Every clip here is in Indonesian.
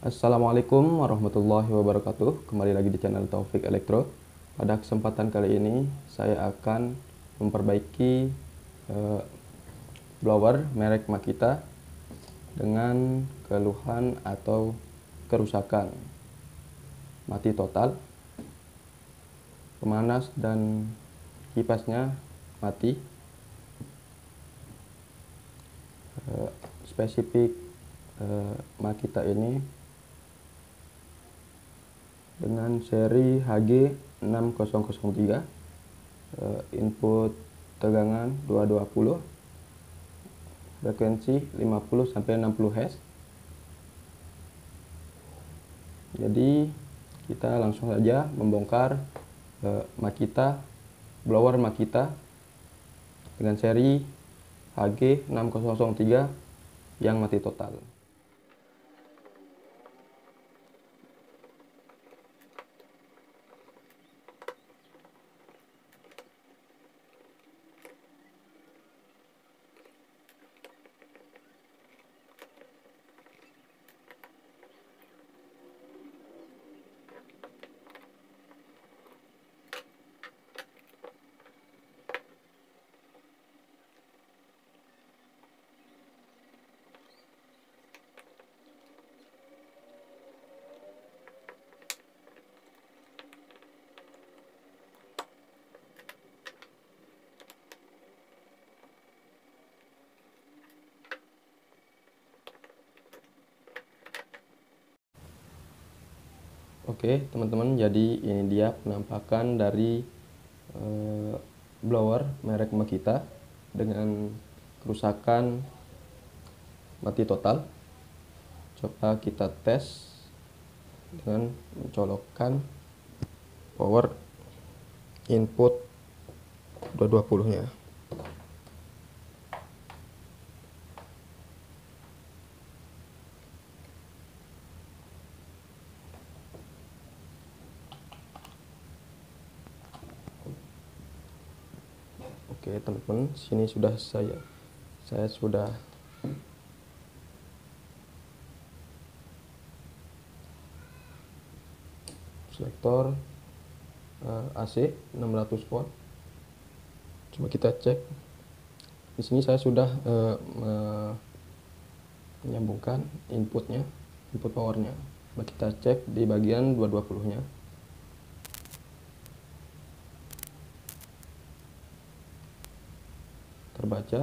Assalamualaikum warahmatullahi wabarakatuh. Kembali lagi di channel Taufik Elektro. Pada kesempatan kali ini saya akan memperbaiki blower merek Makita dengan keluhan atau kerusakan mati total, pemanas dan kipasnya mati. Spesifik Makita ini dengan seri HG6003, input tegangan 220, frekuensi 50-60 Hz. Jadi kita langsung saja membongkar blower Makita dengan seri HG6003 yang mati total. Oke teman-teman, jadi ini dia penampakan dari blower merek Makita dengan kerusakan mati total. Coba kita tes dengan mencolokkan power input 220 nya. Oke teman-teman, sini sudah saya sudah selektor AC 600 volt. Coba kita cek. Di sini saya sudah menyambungkan input powernya. Coba kita cek di bagian 220-nya. Terbaca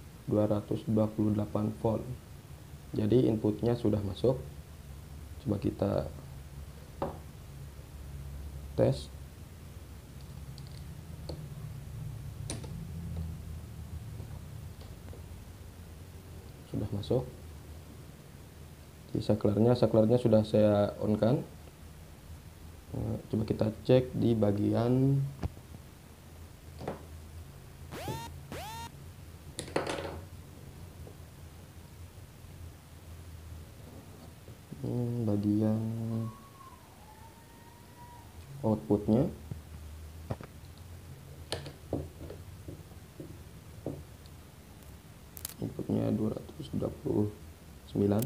228 volt. Jadi inputnya sudah masuk. Coba kita tes. Sudah masuk. Di saklarnya sudah saya on kan. Coba kita cek di bagian outputnya. Inputnya 229.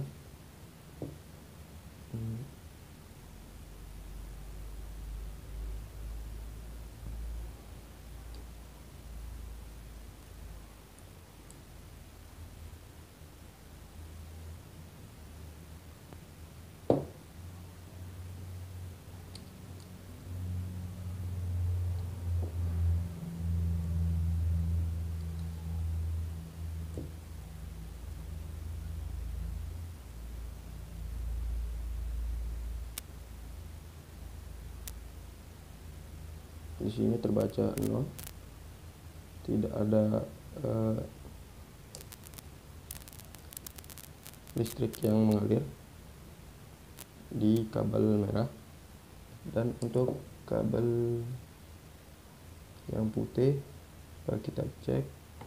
Di sini terbaca 0, tidak ada listrik yang mengalir di kabel merah. Dan untuk kabel yang putih, coba kita cek.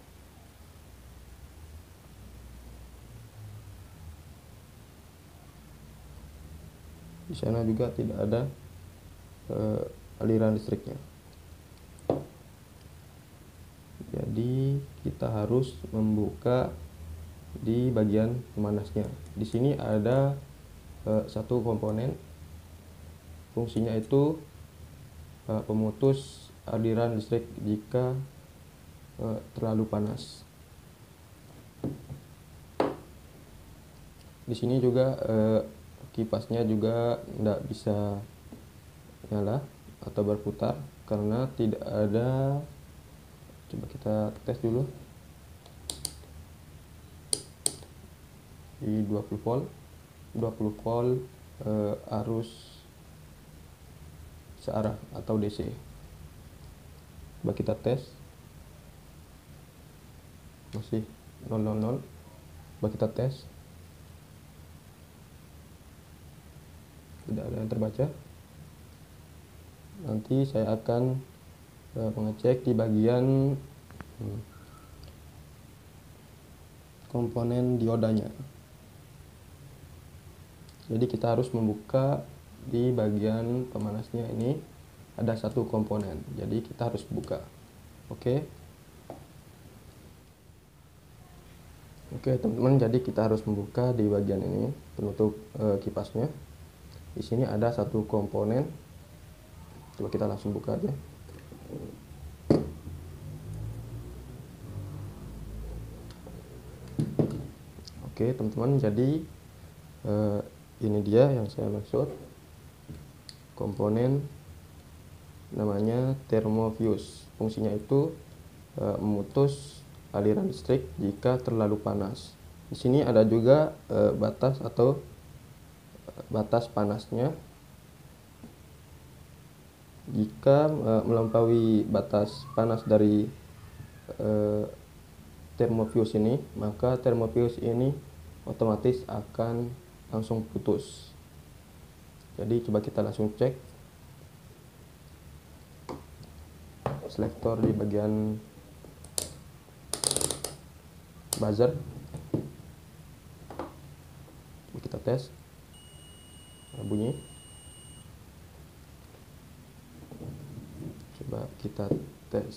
Di sana juga tidak ada aliran listriknya. Jadi kita harus membuka di bagian pemanasnya. Di sini ada satu komponen, fungsinya itu pemutus aliran listrik jika terlalu panas. Di sini juga kipasnya juga tidak bisa nyala atau berputar karena tidak ada. Coba kita tes dulu di 20 volt arus searah atau DC. Coba kita tes, masih 000. Coba kita tes, tidak ada yang terbaca. Nanti saya akan mengecek di bagian komponen diodanya. Jadi kita harus membuka di bagian pemanasnya ini, ada satu komponen, jadi kita harus buka. Oke teman-teman, jadi kita harus membuka di bagian ini penutup kipasnya. Di sini ada satu komponen, coba kita langsung buka aja. Oke teman-teman, jadi ini dia yang saya maksud, komponen namanya thermofuse. Fungsinya itu memutus aliran listrik jika terlalu panas. Di sini ada juga batas atau batas panasnya. Jika melampaui batas panas dari thermofuse ini, maka thermofuse ini otomatis akan langsung putus. Jadi coba kita langsung cek selektor di bagian buzzer. Coba kita tes, bunyi. Coba kita tes.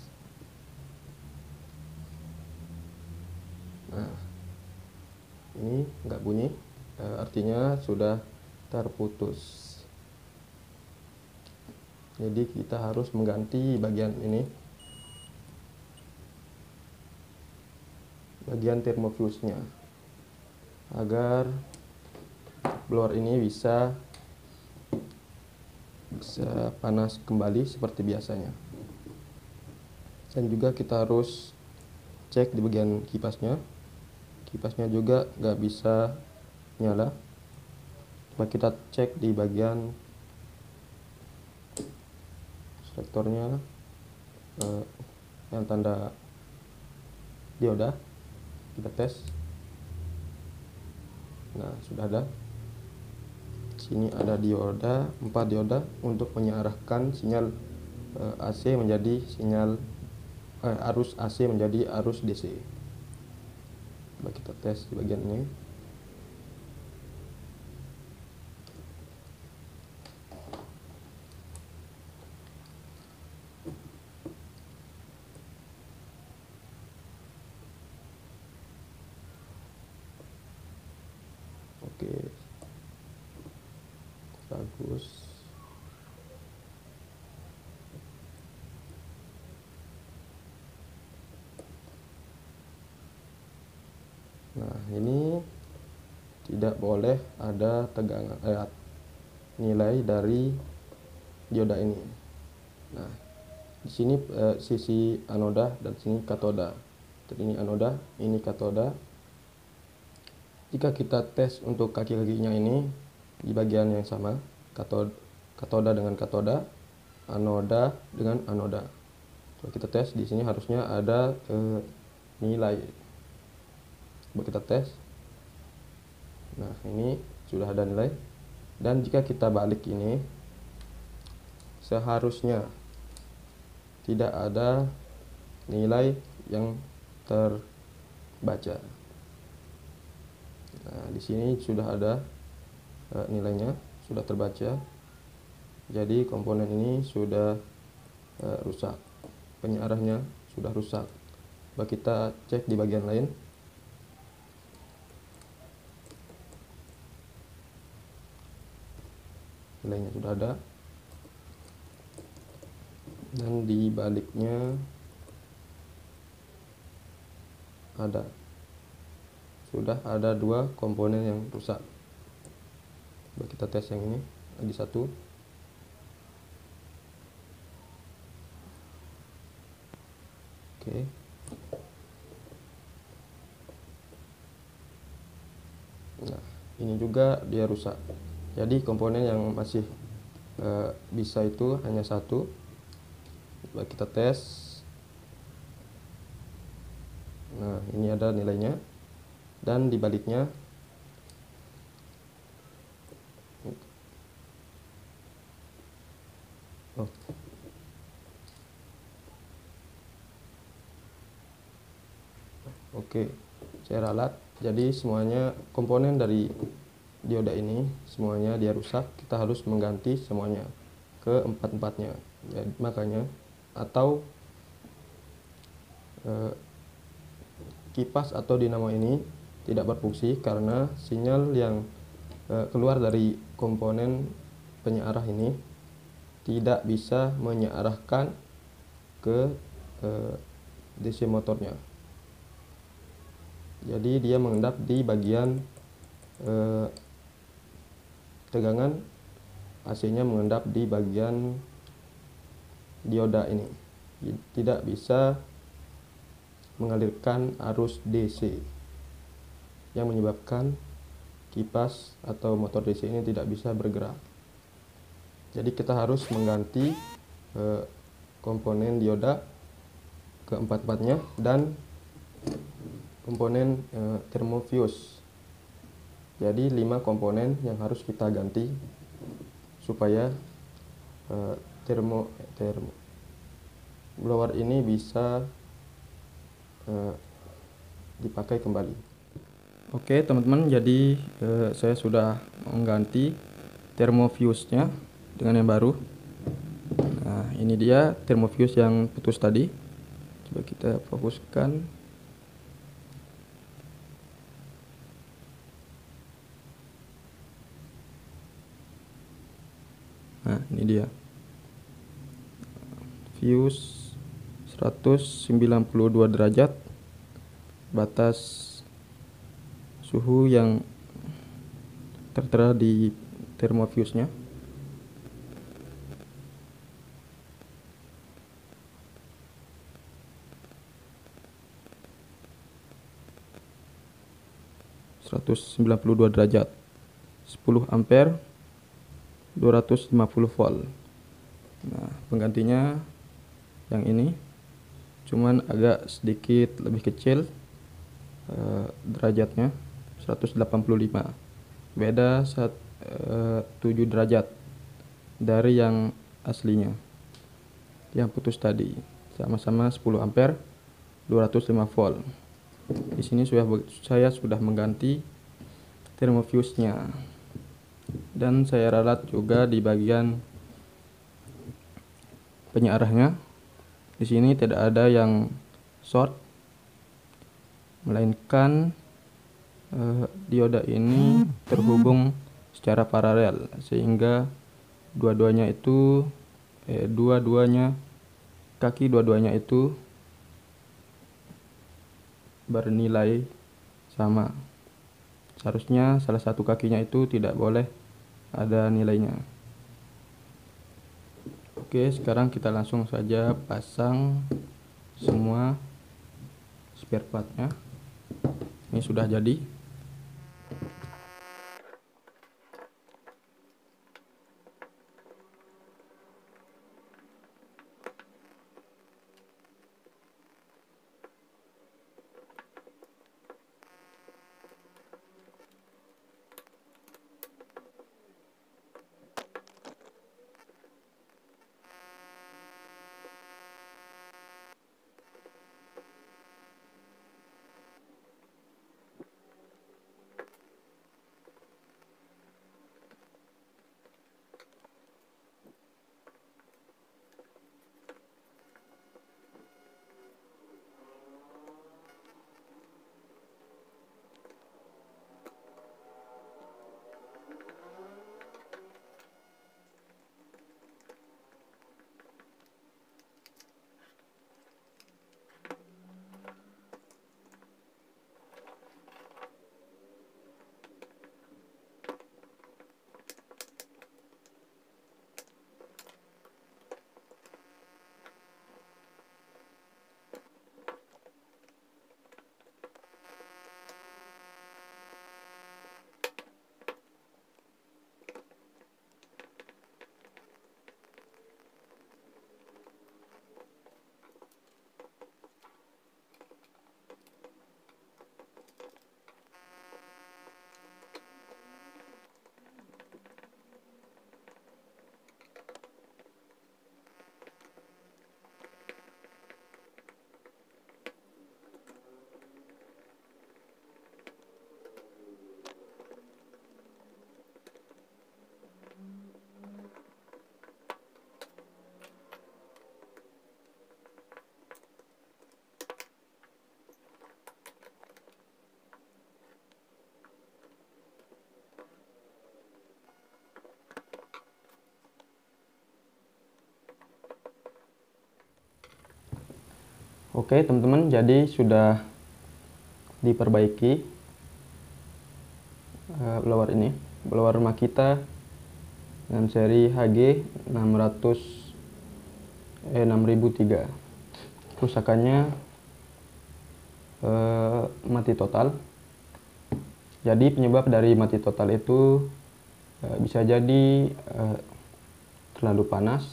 Nah, ini nggak bunyi, artinya sudah terputus. Jadi kita harus mengganti bagian ini, bagian thermofuse-nya, agar blower ini bisa panas kembali seperti biasanya. Dan juga kita harus cek di bagian kipasnya. Kipasnya juga nggak bisa nyala. Coba kita cek di bagian selektornya, yang tanda dioda. Kita tes. Nah, sudah ada. Sini ada dioda, 4 dioda untuk mengarahkan sinyal AC menjadi sinyal arus AC menjadi arus DC. Coba kita tes di bagian ini. Oke, bagus. Nah, ini tidak boleh ada tegangan nilai dari dioda ini. Nah, di sini sisi anoda dan sini katoda. Ini anoda, ini katoda. Jika kita tes untuk kaki-kakinya ini di bagian yang sama, katoda dengan katoda, anoda dengan anoda. Coba kita tes, di sini harusnya ada nilai. Coba kita tes. Nah, ini sudah ada nilai. Dan jika kita balik ini, seharusnya tidak ada nilai yang terbaca. Nah, di sini sudah ada nilainya, sudah terbaca. Jadi komponen ini sudah rusak, penyarahnya sudah rusak. Coba kita cek di bagian lain. nilainya sudah ada, dan di baliknya sudah ada 2 komponen yang rusak. Coba kita tes yang ini lagi satu. Oke. Nah, ini juga dia rusak. Jadi komponen yang masih bisa itu hanya satu. Coba kita tes. Nah, ini ada nilainya, dan di baliknya Oke, saya ralat. Jadi semuanya komponen dari dioda ini semuanya dia rusak. Kita harus mengganti semuanya ke empat-empatnya. Ya, makanya atau kipas atau dinamo ini tidak berfungsi karena sinyal yang keluar dari komponen penyearah ini tidak bisa menyearahkan ke DC motornya. Jadi dia mengendap di bagian tegangan, AC-nya mengendap di bagian dioda ini, tidak bisa mengalirkan arus DC yang menyebabkan kipas atau motor DC ini tidak bisa bergerak. Jadi kita harus mengganti komponen dioda ke empat-empatnya dan komponen thermofuse. Jadi 5 komponen yang harus kita ganti supaya blower ini bisa dipakai kembali. Oke teman-teman, jadi saya sudah mengganti thermofuse-nya dengan yang baru. Nah, ini dia thermofuse yang putus tadi. Coba kita fokuskan. Nah, ini dia. Fuse 192 derajat. Batas suhu yang tertera di thermofuse-nya. derajat, 10 ampere, 250 volt. Nah, penggantinya yang ini, cuman agak sedikit lebih kecil derajatnya, 185. Beda 7 derajat dari yang aslinya. Yang putus tadi sama-sama 10 ampere, 205 volt. Di sini saya sudah mengganti thermofuse-nya. Dan saya ralat juga di bagian penyearahnya. Di sini tidak ada yang short, melainkan dioda ini terhubung secara paralel, sehingga kaki dua-duanya itu bernilai sama. Seharusnya salah satu kakinya itu tidak boleh ada nilainya. Oke, sekarang kita langsung saja pasang semua spare partnya. Ini sudah jadi. Oke teman-teman, jadi sudah diperbaiki blower ini, blower Makita dengan seri HG 6003. Kerusakannya mati total. Jadi penyebab dari mati total itu bisa jadi terlalu panas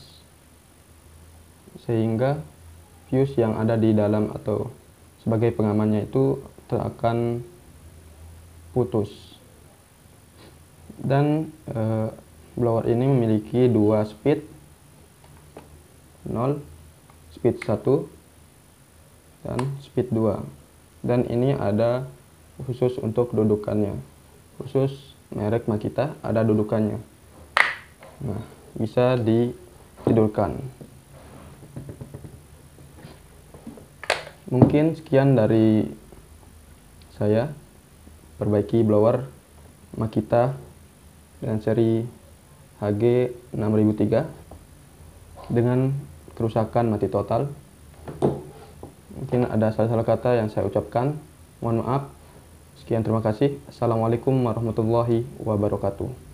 sehingga fuse yang ada di dalam atau sebagai pengamannya itu akan putus. Dan blower ini memiliki dua speed, 0, speed 1 dan speed 2. Dan ini ada khusus untuk dudukannya, khusus merek Makita ada dudukannya. Nah, bisa ditidurkan. Mungkin sekian dari saya perbaiki blower Makita dengan seri HG 6003 dengan kerusakan mati total. Mungkin ada salah-salah kata yang saya ucapkan, mohon maaf. Sekian, terima kasih. Assalamualaikum warahmatullahi wabarakatuh.